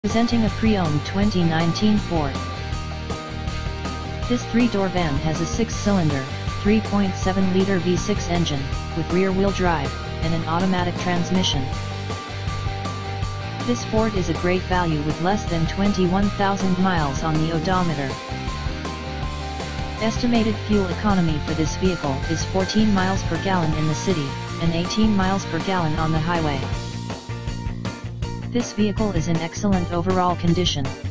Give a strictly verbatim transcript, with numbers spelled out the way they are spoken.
Presenting a pre-owned twenty nineteen Ford. This three-door van has a six-cylinder, three point seven liter V six engine, with rear-wheel drive, and an automatic transmission. This Ford is a great value with less than twenty-one thousand miles on the odometer. Estimated fuel economy for this vehicle is fourteen miles per gallon in the city, and eighteen miles per gallon on the highway. This vehicle is in excellent overall condition.